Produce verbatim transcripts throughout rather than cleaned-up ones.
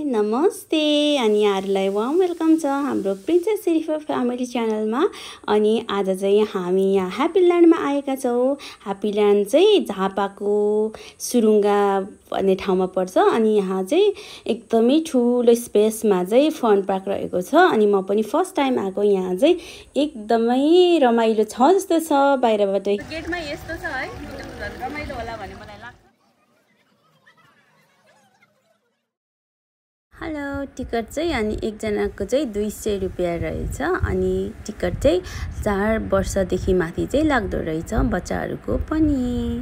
नमस्ते अनि यहाँहरुलाई warm welcome छ हाम्रो प्रिन्सेस सिरिफा फ्यामिली च्यानलमा। अनि आज चाहिँ हामी यहाँ ह्याप्पील्यान्डमा आएका छौं। ह्याप्पील्यान्ड चाहिँ झापाको सुरुङ्गा भन्ने ठाउँमा पर्छ। अनि यहाँ चाहिँ एकदमै ठूलो स्पेसमा चाहिँ फन पार्क रहेको छ। अनि म पनि फर्स्ट टाइम आएको। यहाँ चाहिँ एकदमै रमाइलो छ जस्तो छ। बाहिरबाट गेटमा यस्तो छ है, रमाइलो होला भन्ने मलाई लाग्छ। हेलो, टिकट चाहिँ अनि एकजनाको चाहिँ दुई सय रुपियाँ रहेछ। अनि टिकट चाहिँ चार वर्षदेखि माथि चाहिँ लाग्दो रहेछ, बच्चाहरूको पनि।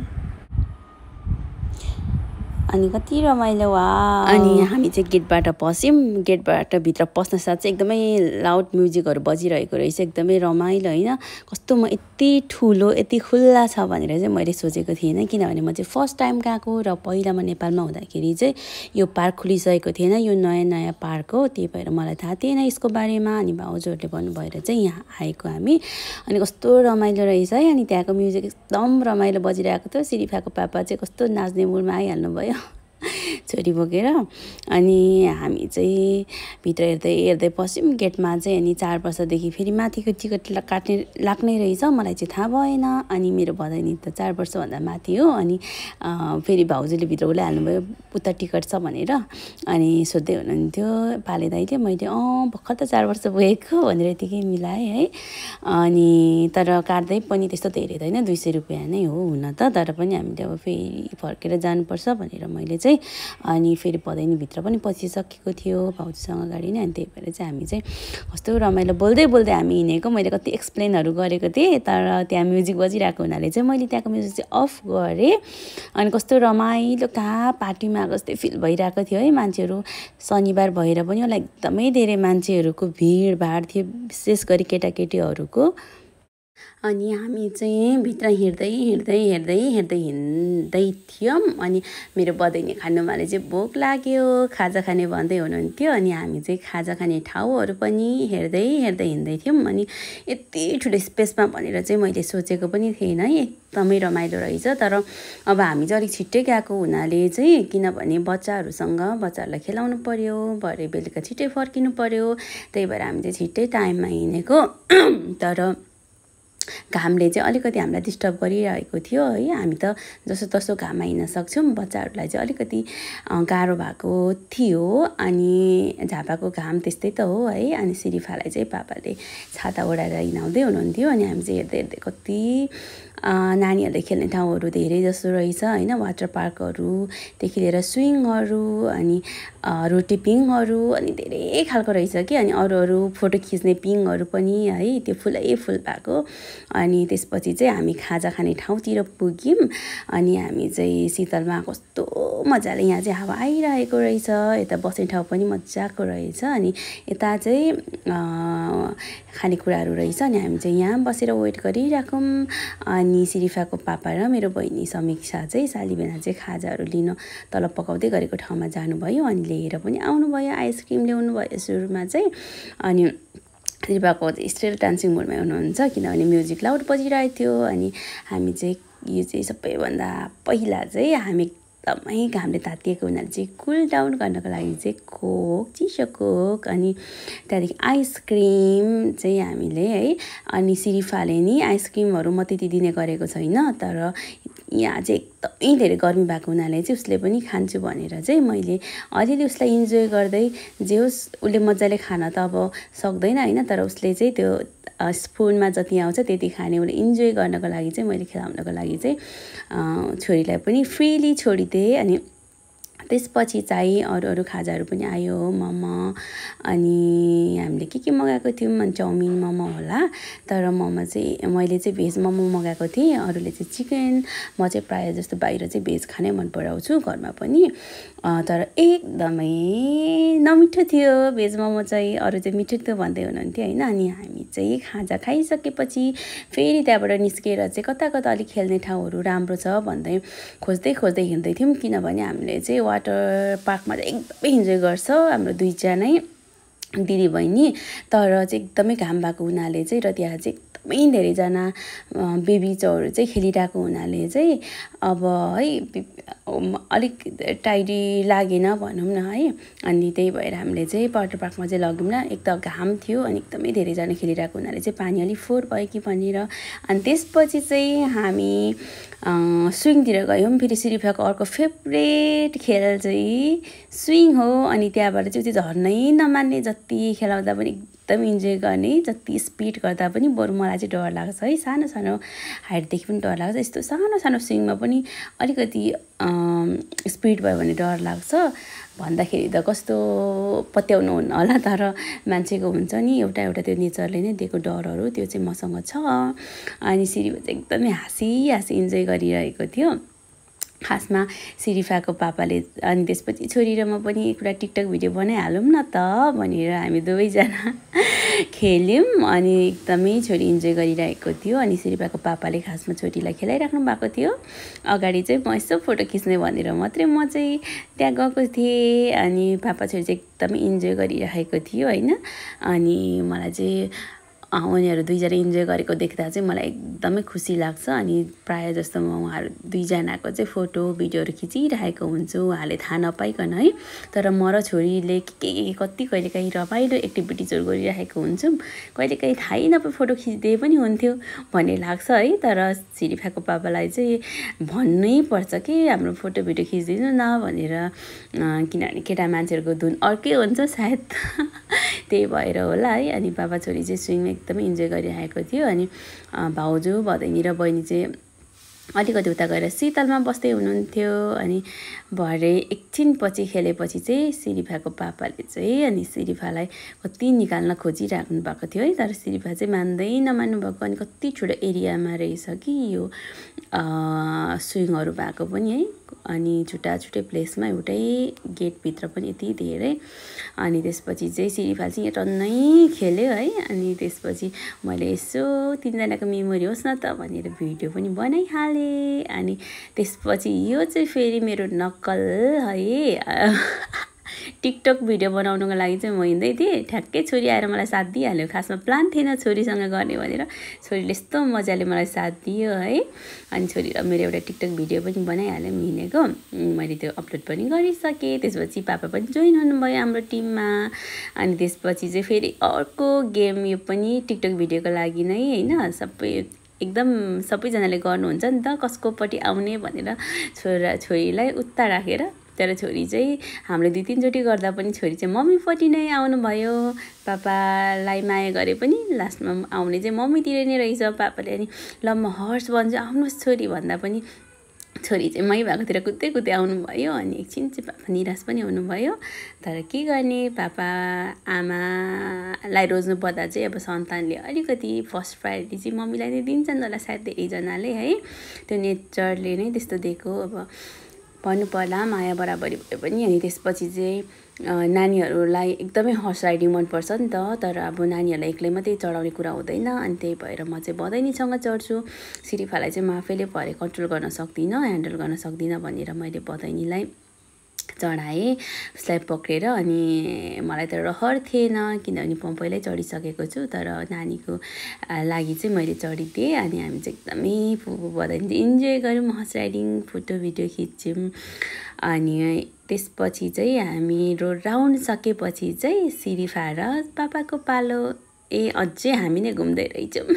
अनि कति रमाइलो वा। अनि हामी चाहिँ गेटबाट पस्यौं। गेटबाट भित्र पस्न साथ चाहिँ एकदमै लाउड म्युजिकहरू बजिरहेको रहेछ, एकदमै रमाइलो हैन। कस्तो म यति ठुलो यति खुल्ला छ भनेर चाहिँ मैले सोचेको थिएन, किनभने म चाहिँ फर्स्ट टाइम गएको र पहिला म नेपालमा हुँदाखेरि चाहिँ यो पार्क खुलिसकेको थिएन। यो नयाँ नयाँ पार्क हो, त्यही भएर मलाई थाहा थिएन यसको बारेमा। अनि भाउजूहरूले भन्नु भएर चाहिँ यहाँ आएको हामी। अनि कस्तो रमाइलो रहेछ है। अनि त्यहाँको म्युजिक एकदम रमाइलो बजिरहेको थियो। सिरिफाको पापा चाहिँ कस्तो नाच्ने मुडमा आइहाल्नु भयो छोरी बोकेर। अनि हामी चाहिँ भित्र हेर्दै हेर्दै पस्यौं गेटमा चाहिँ। अनि चार वर्षदेखि फेरि माथिको टिकट काट्ने लाग्ने रहेछ, मलाई चाहिँ थाहा भएन। अनि मेरो भदैनी त चार वर्षभन्दा माथि हो। अनि फेरि भाउजूले भित्र बोलाइहाल्नु भयो, उता टिकट छ भनेर। अनि सोध्दै हुनुहुन्थ्यो पाले दाइले। मैले अँ भर्खर त चार वर्ष पुगेको भनेर यतिकै मिलाएँ है। अनि तर काट्दै पनि त्यस्तो धेरै त होइन, दुई सय रुपियाँ नै हो हुन त। तर पनि हामीले अब फेरि फर्केर जानुपर्छ भनेर मैले चाहिँ अनि फेरि पदैनीभित्र पनि पसिसकेको थियो भाउजूसँग गाडी नै। अनि त्यही भएर चाहिँ हामी चाहिँ कस्तो रमाइलो बोल्दै बोल्दै हामी हिँडेको। मैले कति एक्सप्लेनहरू गरेको थिएँ, तर त्यहाँ म्युजिक बजिरहेको हुनाले चाहिँ मैले त्यहाँको म्युजिक चाहिँ अफ गरेँ। अनि कस्तो रमाइलो कहाँ पार्टीमा आएको जस्तै फिल भइरहेको थियो है। मान्छेहरू शनिबार भएर पनि होला एकदमै धेरै मान्छेहरूको भिडभाड थियो, विशेष गरी केटाकेटीहरूको। अनि हामी चाहिँ भित्र हिँड्दै हिँड्दै हेर्दै हेर्दै हिँड्दै थियौँ। अनि मेरो बदैनी खानुमाले चाहिँ भोक लाग्यो, खाजा खाने भन्दै हुनुहुन्थ्यो। अनि हामी चाहिँ खाजा खाने ठाउँहरू पनि हेर्दै हेर्दै हिँड्दै थियौँ। अनि यति ठुलो स्पेसमा भनेर चाहिँ मैले सोचेको पनि थिएन है। एकदमै रमाइलो रहेछ। तर अब हामी चाहिँ अलिक छिट्टै गएको हुनाले चाहिँ, किनभने बच्चाहरूसँग बच्चाहरूलाई खेलाउनु पर्यो, भरे बेलुका छिट्टै फर्किनु पर्यो, त्यही भएर हामी चाहिँ छिट्टै टाइममा हिँडेको। तर घामले चाहिँ अलिकति हामीलाई डिस्टर्ब गरिरहेको थियो है। हामी त जसो तसो घाममा हिँड्न सक्छौँ, बच्चाहरूलाई चाहिँ अलिकति गाह्रो भएको थियो। अनि झापाको घाम त्यस्तै त हो है। अनि सिरिफालाई चाहिँ पापाले छाता ओढाएर हिँडाउँदै हुनुहुन्थ्यो। अनि हामी चाहिँ हेर्दै हेर्दै कति नानीहरूले खेल्ने ठाउँहरू धेरै जस्तो रहेछ होइन। वाटर पार्कहरूदेखि लिएर स्विङहरू, अनि रोटे पिङहरू, अनि धेरै खालको रहेछ कि। अनि अरू अरू फोटो खिच्ने पिङहरू पनि है, त्यो फुलै फुल भएको। अनि त्यसपछि चाहिँ हामी खाजा खाने ठाउँतिर पुग्यौँ। अनि हामी चाहिँ शीतलमा कस्तो मजाले, यहाँ चाहिँ हावा आइरहेको रहेछ, यता बस्ने ठाउँ पनि मजाको रहेछ। अनि यता चाहिँ खानेकुराहरू रहेछ। अनि हामी चाहिँ यहाँ बसेर वेट गरिराखौँ। अनि सिरिफाको पापा र मेरो बहिनी समीक्षा चाहिँ सालीबेना चाहिँ खाजाहरू लिन तल पकाउँदै गरेको ठाउँमा जानुभयो। अनि लिएर पनि आउनुभयो, आइसक्रिम ल्याउनु भयो सुरुमा चाहिँ। अनि सिरिफाको चाहिँ स्टिल डान्सिङ मुडमा हुनुहुन्छ, किनभने म्युजिक लाउड बजिरहेको थियो। अनि हामी चाहिँ यो चाहिँ सबैभन्दा पहिला चाहिँ हामी एकदमै घामले तातिएको हुनाले चाहिँ कुल डाउन गर्नको लागि चाहिँ कोक, चिसो कोक, अनि त्यहाँदेखि आइसक्रिम चाहिँ हामीले है। अनि सिरिफाले नि आइसक्रिमहरू म त्यति दिने गरेको छैन, तर यहाँ चाहिँ एकदमै धेरै गर्मी भएको हुनाले चाहिँ उसले पनि खान्छु भनेर चाहिँ मैले अलिअलि उसलाई इन्जोय गर्दै, जे होस् उसले मजाले खान त अब सक्दैन होइन, तर उसले चाहिँ त्यो स्पुनमा जति आउँछ त्यति खाने, उसले इन्जोय गर्नको लागि चाहिँ मैले खेलाउनको लागि चाहिँ छोरीलाई पनि फ्रिली छोडिदिएँ। अनि त्यसपछि चाहिँ अरू अरू खाजाहरू पनि आयो, मोमो। अनि हामीले के के मगाएको थियौँ, अनि चाउमिन मोमो होला। तर मोमो चाहिँ मैले चाहिँ भेज मोमो मगाएको थिएँ, अरूले चाहिँ चिकन। म चाहिँ प्रायः जस्तो बाहिर चाहिँ भेज खानै मन पराउँछु, घरमा पनि। तर एकदमै नमिठो थियो भेज मोमो चाहिँ, अरू चाहिँ मिठो थियो भन्दै हुनुहुन्थ्यो होइन। अनि हामी चाहिँ खाजा खाइसकेपछि फेरि त्यहाँबाट निस्केर चाहिँ कता कता अलिक खेल्ने ठाउँहरू राम्रो छ भन्दै खोज्दै खोज्दै हिँड्दै थियौँ। किनभने हामीले चाहिँ वाटर पार्कमा चाहिँ एकदमै इन्जोय गर्छ हाम्रो दुईजनै दिदी बहिनी। तर चाहिँ एकदमै घाम भएको हुनाले चाहिँ र त्यहाँ चाहिँ एकदमै धेरैजना बेबी चौहरू चाहिँ खेलिरहेको हुनाले चाहिँ अब है अलिक टाइडी लागेन भनौँ न है। अनि त्यही भएर हामीले चाहिँ वाटर पार्कमा चाहिँ लग्यौँ न। एक त घाम थियो अनि एकदमै धेरैजना खेलिरहेको हुनाले चाहिँ पानी अलिक फोहोर भयो कि भनेर। अनि त्यसपछि चाहिँ हामी स्विङतिर गयौँ। फेरि सिरिफाको अर्को फेभरेट खेल चाहिँ स्विङ हो। अनि त्यहाँबाट चाहिँ त्यो झर्नै नमान्ने, जति खेलाउँदा पनि एकदम इन्जोय गर्ने, जति स्पिड गर्दा पनि बरु मलाई चाहिँ डर लाग्छ है। सानो सानो हाइटदेखि पनि डर लाग्छ। यस्तो सानो सानो स्विङमा पनि अलिकति स्पिड भयो भने डर लाग्छ भन्दाखेरि त कस्तो पत्याउनु हुन्न होला, तर मान्छेको हुन्छ नि एउटा एउटा त्यो नेचरले नै दिएको डरहरू, त्यो चाहिँ मसँग छ। अनि सिरिफा चाहिँ एकदमै हाँसी हाँसी इन्जोय गरिरहेको थियो खासमा सिरिफाको पापाले। अनि त्यसपछि छोरी र म पनि एउटा टिकटक भिडियो बनाइहालौँ न त भनेर हामी दुवैजना खेल्यौँ। अनि एकदमै छोरी इन्जोय गरिरहेको थियो। अनि सिरिफाको पापाले खासमा छोरीलाई खेलाइराख्नु भएको थियो। अगाडि चाहिँ म यसो फोटो खिच्ने भनेर मात्रै म चाहिँ त्यहाँ गएको थिएँ। अनि पापा छोरी चाहिँ एकदमै इन्जोय गरिरहेको थियो होइन। अनि मलाई चाहिँ उनीहरू दुईजना इन्जोय गरेको देख्दा चाहिँ मलाई एकदमै खुसी लाग्छ। अनि प्रायः जस्तो म उहाँहरू दुईजनाको चाहिँ फोटो भिडियोहरू खिचिरहेको हुन्छु, उहाँहरूले थाहा नपाइकन है। तर म र छोरीले के के कति कहिलेकाहीँ रमाइलो एक्टिभिटिजहरू गरिरहेको हुन्छौँ, कहिलेकाहीँ थाहै नपाई फोटो खिच्दै पनि हुन्थ्यो भन्ने लाग्छ है। तर सिरिफाको पापालाई चाहिँ भन्नै पर्छ कि हाम्रो फोटो भिडियो खिचिदिनु न भनेर, किनभने केटा मान्छेहरूको धुन अर्कै हुन्छ सायद त्यही भएर होला है। अनि पापा छोरी चाहिँ स्विङमा एकदमै इन्जोय गरिरहेको थियो। अनि भाउजू भदैनी र बहिनी चाहिँ अलिकति उता गएर शीतलमा बस्दै हुनुहुन्थ्यो। अनि भरे एकछिनपछि खेलेपछि चाहिँ सिरिफाको पापाले चाहिँ अनि सिरिफालाई कति निकाल्न खोजिराख्नु भएको थियो है। तर सिरिफा चाहिँ मान्दै नमान्नु भएको। अनि कति ठुलो एरियामा रहेछ कि यो स्विङहरू भएको पनि है। अनि छुट्टा छुट्टै प्लेसमा एउटै गेटभित्र पनि यति धेरै। अनि त्यसपछि चाहिँ सिरिफा चाहिँ टन्नै खेल्यो है। अनि त्यसपछि मैले यसो तिनजनाको मेमोरी होस् न त भनेर भिडियो पनि बनाइहालेँ। अनि त्यसपछि यो चाहिँ फेरि मेरो नक्कल है। टिकटक भिडियो बनाउनुको लागि चाहिँ म हिँड्दै थिएँ, ठ्याक्कै छोरी आएर मलाई साथ दिइहाल्यो। खासमा प्लान थिएन छोरीसँग गर्ने भनेर, छोरीले यस्तो मजाले मलाई साथ दियो है। अनि छोरी र मेरो एउटा टिकटक भिडियो पनि बनाइहाल्यौँ हिँडेको, मैले त्यो अपलोड पनि गरिसकेँ। त्यसपछि पापा पनि जोइन हुनुभयो हाम्रो टिममा। अनि त्यसपछि चाहिँ फेरि अर्को गेम, यो पनि टिकटक भिडियोको लागि नै होइन। सबै एकदम सबैजनाले गर्नुहुन्छ नि त कसकोपट्टि आउने भनेर छोरा छोरीलाई उता राखेर। तर छोरी चाहिँ हामीले दुई तिनचोटि गर्दा पनि छोरी चाहिँ मम्मीपट्टि नै आउनुभयो। पापालाई माया गरे पनि लास्टमा आउने चाहिँ मम्मीतिर नै रहेछ पापाले। अनि ल म हर्स भन्छु आउनुहोस् छोरी भन्दा पनि छोरी चाहिँ मै भएकोतिर कुद्दै कुद्दै आउनुभयो। अनि एकछिन चाहिँ पापा निराश पनि हुनुभयो। तर के गर्ने, पापा आमालाई रोज्नु पर्दा चाहिँ अब सन्तानले अलिकति फर्स्ट प्रायोरिटी चाहिँ मम्मीलाई नै दिन्छन् होला सायद धेरैजनाले है। त्यो नेचरले नै त्यस्तो दिएको अब भन्नु पर्ला, माया बराबरी भए पनि। अनि त्यसपछि चाहिँ नानीहरूलाई एकदमै हर्स राइडिङ मनपर्छ नि त। तर अब नानीहरूलाई एक्लै मात्रै चढाउने कुरा हुँदैन। अनि त्यही भएर म चाहिँ बदैनीसँग चढ्छु। सिरिफालाई चाहिँ म आफैले भरे कन्ट्रोल गर्न सक्दिनँ, ह्यान्डल गर्न सक्दिनँ भनेर मैले बदैनीलाई चढाएँ उसलाई पक्रेर। अनि मलाई त रहर थिएन किनभने म पहिल्यै चढिसकेको छु। तर नानीको लागि चाहिँ मैले चढिदिएँ। अनि हामी चाहिँ एकदमै फुपू बदैनी इन्जोय गऱ्यौँ, हर्स राइडिङ, फोटो भिडियो खिच्यौँ। अनि त्यसपछि चाहिँ हाम्रो राउन्ड सकेपछि चाहिँ सिरिफा र पापाको पालो। ए अझै हामी नै घुम्दै रहेछौँ।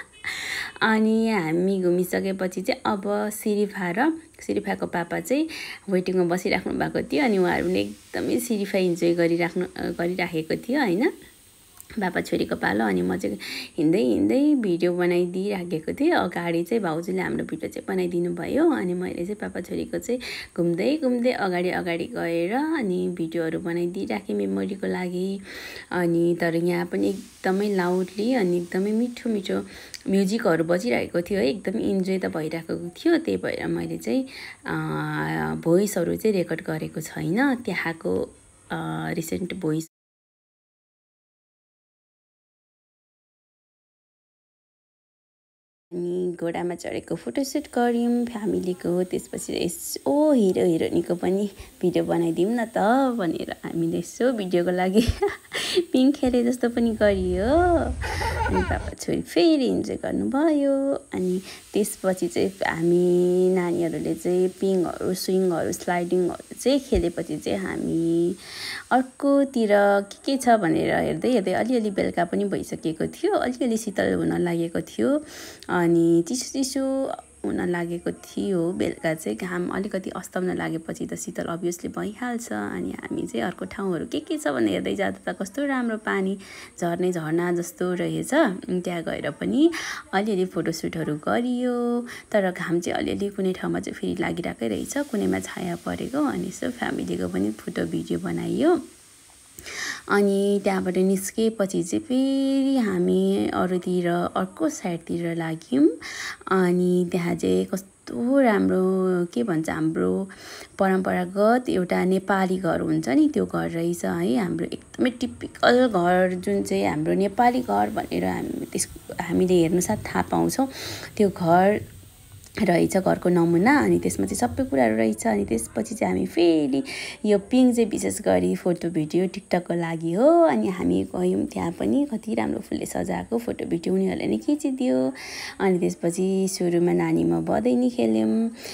अनि हामी घुमिसकेपछि चाहिँ अब सिरिफा र सिरिफाको पापा चाहिँ वेटिङमा बसिराख्नु भएको थियो। अनि उहाँहरू पनि एकदमै सिरिफा इन्जोय गरिराख्नु गरिराखेको थियो होइन, पापा छोरीको पालो। अनि म चाहिँ हिँड्दै हिँड्दै भिडियो बनाइदिइराखेको थिएँ। अगाडि चाहिँ भाउजूले हाम्रो भिडियो चाहिँ बनाइदिनु भयो। अनि मैले चाहिँ पापा छोरीको चाहिँ घुम्दै घुम्दै अगाडि अगाडि गएर अनि भिडियोहरू बनाइदिइराखेँ मेमोरीको लागि। अनि तर यहाँ पनि एकदमै लाउडली अनि एकदमै मिठो मिठो म्युजिकहरू बजिरहेको थियो है। एकदमै इन्जोय त भइरहेको थियो। त्यही भएर मैले चाहिँ भोइसहरू चाहिँ रेकर्ड गरेको छैन, त्यहाँको रिसेन्ट भोइस अनि घोडामा चढेको फोटोसुट गऱ्यौँ फ्यामिलीको। त्यसपछि यसो हिरो हिरोइनीको पनि भिडियो बनाइदिउँ न त भनेर हामीले यसो भिडियोको लागि पिङ खेले जस्तो पनि गरियो अनि पापा छोरी फेरि इन्जोय गर्नुभयो अनि त्यसपछि चाहिँ हामी नानीहरूले चाहिँ पिङहरू स्विङहरू स्लाइडिङहरू चाहिँ खेलेपछि चाहिँ हामी अर्कोतिर के के छ भनेर हेर्दै हेर्दै अलिअलि बेलुका पनि भइसकेको थियो अलिअलि शीतल हुन लागेको थियो अनि चिसो चिसो हुन लागेको थियो बेलुका चाहिँ घाम अलिकति अस्ताउन लागेपछि त शीतल अभियसली भइहाल्छ अनि हामी चाहिँ अर्को ठाउँहरू के के छ भने हेर्दै जाँदा त कस्तो राम्रो पानी झर्ने झरना जस्तो रहेछ त्यहाँ गएर पनि अलिअलि फोटोसुटहरू गरियो तर घाम चाहिँ अलिअलि कुनै ठाउँमा चाहिँ फेरि लागिरहेकै रहेछ कुनैमा छाया परेको अनि यसो फ्यामिलीको पनि फोटो भिडियो बनाइयो अनि त्यहाँबाट निस्केपछि चाहिँ फेरि हामी अरूतिर अर्को साइडतिर लाग्यौँ अनि त्यहाँ चाहिँ कस्तो राम्रो के भन्छ हाम्रो परम्परागत एउटा नेपाली घर हुन्छ नि त्यो घर रहेछ है हाम्रो एकदमै टिपिकल घर जुन चाहिँ हाम्रो नेपाली घर भनेर हामी त्यस हामीले हेर्नुसाथ थाहा पाउँछौँ त्यो घर रहेछ घरको नमुना अनि त्यसमा चाहिँ सबै कुराहरू रहेछ अनि त्यसपछि चाहिँ हामी फेरि यो पिङ चाहिँ विशेष गरी फोटो भिडियो टिकटकको लागि हो अनि हामी गयौँ त्यहाँ पनि कति राम्रो फुलले सजाएको फोटो भिडियो उनीहरूले नै खिचिदियो अनि त्यसपछि सुरुमा नानीमा भदैनी खेल्यौँ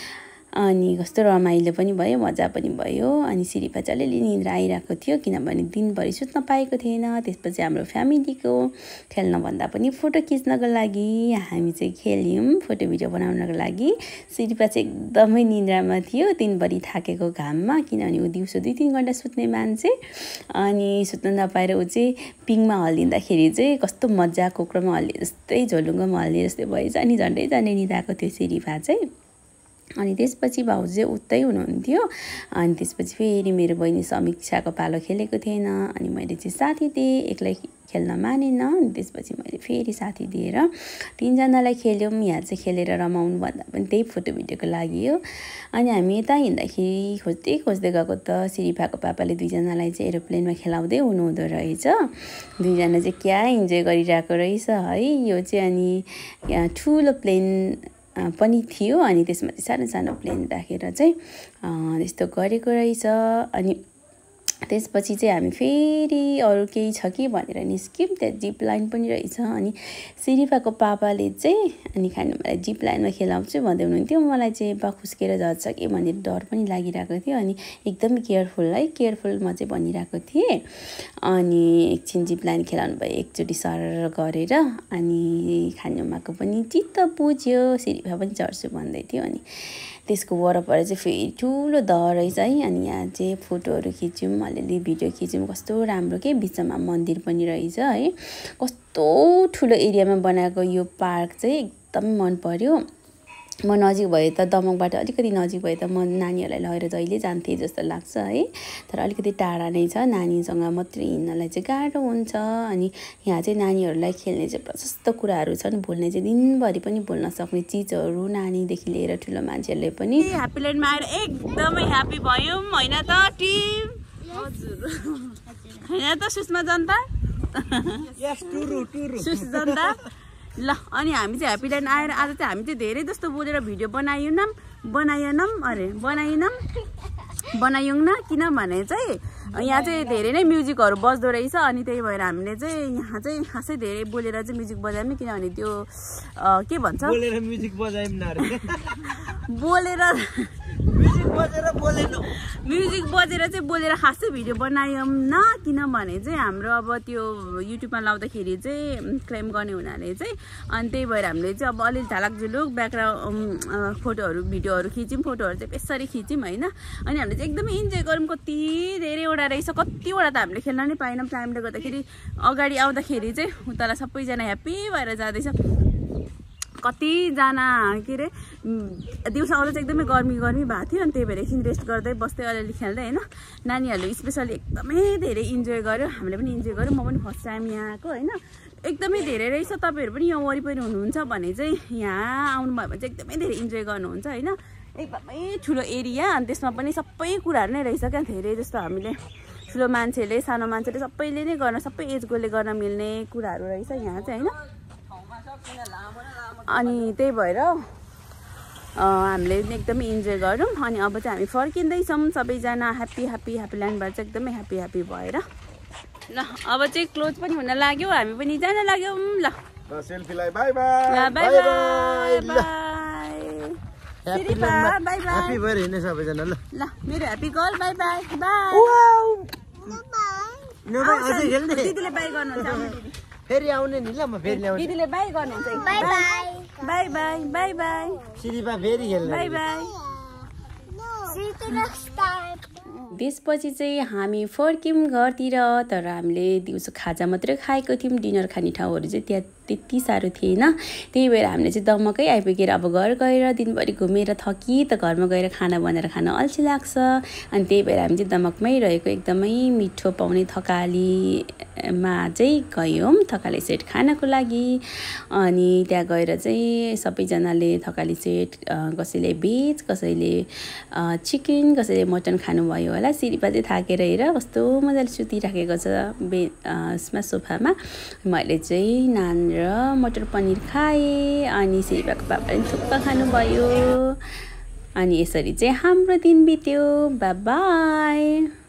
अनि कस्तो रमाइलो पनि भयो मजा पनि भयो अनि सिरिपा चाहिँ अलिअलि निन्द्रा आइरहेको थियो किनभने दिनभरि सुत्न पाएको थिएन त्यसपछि हाम्रो फ्यामिलीको खेल्नभन्दा पनि फोटो खिच्नको लागि हामी चाहिँ खेल्यौँ फोटो भिडियो बनाउनको लागि सिरिपा चाहिँ एकदमै निन्द्रामा थियो दिनभरि थाकेको घाममा किनभने ऊ दिउँसो दुई तिन घन्टा सुत्ने मान्छे अनि सुत्न नपाएर ऊ चाहिँ पिङमा हल्लिँदाखेरि चाहिँ कस्तो मजा कोक्रोमा हल्लिए जस्तै झोलुङ्गोमा हल्लिए जस्तै भएछ अनि झन्डै झन्डै निदाएको थियो सिरिपा चाहिँ अनि त्यसपछि भाउजू चाहिँ उतै हुनुहुन्थ्यो अनि त्यसपछि फेरि मेरो बहिनी समीक्षाको पालो खेलेको थिएन अनि मैले चाहिँ साथी दिएँ एक्लै खेल्न मानेन अनि त्यसपछि मैले फेरि साथी दिएर तिनजनालाई खेल्यौँ यहाँ चाहिँ खेलेर रमाउनु भन्दा पनि त्यही फोटो भिडियोको लागि हो अनि हामी यता हिँड्दाखेरि खोज्दै खोज्दै गएको त सिरिपाको पापाले दुईजनालाई चाहिँ एरोप्लेनमा खेलाउँदै हुनुहुँदो रहेछ दुईजना चाहिँ क्या इन्जोय गरिरहेको रहेछ है यो चाहिँ अनि यहाँ ठुलो प्लेन पनि थियो अनि त्यसमा चाहिँ सानो सानो प्लेन राखेर चाहिँ त्यस्तो गरेको रहेछ अनि त्यसपछि चाहिँ हामी फेरि अरू केही छ कि भनेर निस्क्यौँ त्यहाँ जिप लाइन पनि रहेछ अनि सिरिपाको पापाले चाहिँ अनि खानु मलाई जिप लाइनमा खेलाउँछु भन्दै हुनुहुन्थ्यो मलाई चाहिँ बा खुस्केर जान्छ कि भनेर डर पनि लागिरहेको थियो अनि एकदम केयरफुल है केयरफुल म चाहिँ भनिरहेको थिएँ अनि एकछिन जिप लाइन खेलाउनु भयो एकचोटि सर गरेर अनि खानुमाको पनि चित्त बुझ्यो सिरिपा पनि चढ्छु भन्दै थियो अनि त्यसको वरपर चाहिँ फेरि ठुलो दह रहेछ है अनि यहाँ चाहिँ फोटोहरू खिच्यौँ अलिअलि भिडियो खिच्यौँ कस्तो राम्रो के बिचमा मन्दिर पनि रहेछ है कस्तो ठुलो एरियामा बनाएको यो पार्क चाहिँ एकदम मन पर्यो म नजिक भए त दमकबाट अलिकति नजिक भए त म नानीहरूलाई लगेर जहिले जान्थेँ जस्तो लाग्छ है तर अलिकति टाढा नै छ नानीसँग मात्रै हिँड्नलाई चाहिँ गाह्रो हुन्छ अनि यहाँ चाहिँ नानीहरूलाई खेल्ने चाहिँ प्रशस्त कुराहरू छन् भुल्ने चाहिँ दिनभरि पनि भुल्न सक्ने चिजहरू नानीदेखि लिएर ठुलो मान्छेहरूले पनि ह्याप्पील्यान्डमा आएर एकदमै ह्याप्पी भयौँ होइन त टिम हजुर होइन त सुषमा जनता सुष जनता ल अनि हामी चाहिँ ह्याप्पील्यान्ड आएर आज चाहिँ हामी चाहिँ धेरै जस्तो बोलेर भिडियो बनाएनौँ बनाएनौँ अरे बनाएनौँ बनायौँ न किनभने चाहिँ यहाँ चाहिँ धेरै नै म्युजिकहरू बज्दो रहेछ अनि त्यही भएर हामीले चाहिँ यहाँ चाहिँ खासै धेरै बोलेर चाहिँ म्युजिक बजायौँ किनभने त्यो के भन्छ बोलेर म्युजिक बजायौँ न बोलेर म्युजिक बजेर बोलेन म्युजिक बजेर चाहिँ बोलेर खासै भिडियो बनायौँ न किनभने चाहिँ हाम्रो अब त्यो युट्युबमा लाउँदाखेरि चाहिँ क्लेम गर्ने हुनाले चाहिँ अनि त्यही भएर हामीले चाहिँ अब अलिअलि झलक झुलुक ब्याकग्राउन्ड फोटोहरू भिडियोहरू खिच्यौँ फोटोहरू चाहिँ यसरी खिच्यौँ होइन अनि हामीले चाहिँ एकदमै इन्जोय गऱ्यौँ कति धेरैवटा रहेछ कतिवटा त हामीले खेल्न नै पाएनौँ टाइमले गर्दाखेरि अगाडि आउँदाखेरि चाहिँ उतालाई सबैजना ह्याप्पी भएर जाँदैछ कतिजना के अरे दिउँसो आउँदा चाहिँ एकदमै गर्मी गर्मी भएको थियो अनि त्यही भएर एकछिन रेस्ट गर्दै बस्दै अलिअलि खेल्दै होइन नानीहरूले स्पेसली एकदमै धेरै इन्जोय गर्यो हामीले पनि इन्जोय गर्यौँ म पनि फर्स्ट टाइम यहाँ आएको होइन एकदमै धेरै रहेछ तपाईँहरू पनि यहाँ वरिपरि हुनुहुन्छ भने चाहिँ यहाँ आउनुभयो भने चाहिँ एकदमै धेरै इन्जोय गर्नुहुन्छ होइन एकदमै ठुलो एरिया अनि त्यसमा पनि सबै कुराहरू नै रहेछ क्या धेरै जस्तो हामीले ठुलो मान्छेले सानो मान्छेले सबैले नै गर्न सबै एजकोले गर्न मिल्ने कुराहरू रहेछ यहाँ चाहिँ होइन अनि त्यही भएर हामीले एकदमै इन्जोय गऱ्यौँ अनि अब चाहिँ हामी फर्किँदैछौँ सबैजना ह्याप्पी ह्याप्पी ह्याप्पील्यान्डबाट चाहिँ एकदमै ह्याप्पी ह्याप्पी भएर ल अब चाहिँ क्लोज पनि हुन लाग्यो हामी पनि जान लाग्यौँ ल ल सेल्फीलाई बाइ बाइ ल बाइ बाइ बाइ सिरिपा बाइ बाइ ह्यापी भएर हिँड्ने सबैजना ल ल मेरो happy girl bye bye bye wow no bye अझै खेल्ने दिदीले बाइ गर्नुहुन्छ फेरि आउने नि ल म फेरि ल्याउँछु दिदीले बाइ गर्नुहुन्छ bye bye bye bye bye bye सिरिपा फेरि खेल्ने बाइ बाइ त्यसपछि चाहिँ हामी फर्क्यौँ घरतिर तर हामीले दिउँसो खाजा मात्रै खाएको थियौँ डिनर खाने ठाउँहरू चाहिँ त्यहाँ त्यति साह्रो थिएन त्यही भएर हामीले चाहिँ दमकै आइपुगेर अब घर गएर दिनभरि घुमेर थकी त घरमा गएर खाना बनाएर खान अल्छी लाग्छ अनि त्यही भएर हामी चाहिँ दमकमै रहेको एकदमै मिठो पाउने थकालीमा चाहिँ गयौँ थकाली सेट खानको लागि अनि त्यहाँ गएर चाहिँ सबैजनाले थकाली सेट कसैले भेज कसैले चिकन कसैले मटन खानुभयो होला सिरिपा चाहिँ थाकेर हेर कस्तो मजाले सुतिराखेको छ बे यसमा सोफामा मैले चाहिँ नान र मटर पनिर खाएँ अनि सिरिपाको पापाले थुक्पा खानुभयो अनि यसरी चाहिँ हाम्रो दिन बित्यो बाइ बाइ